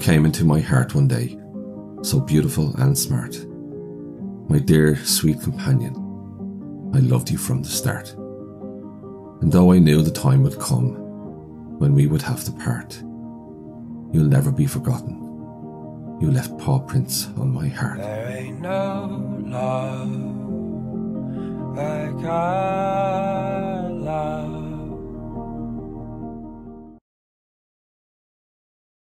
came into my heart one day, so beautiful and smart. My dear, sweet companion, I loved you from the start. And though I knew the time would come when we would have to part, you'll never be forgotten. You left paw prints on my heart. There ain't no love like I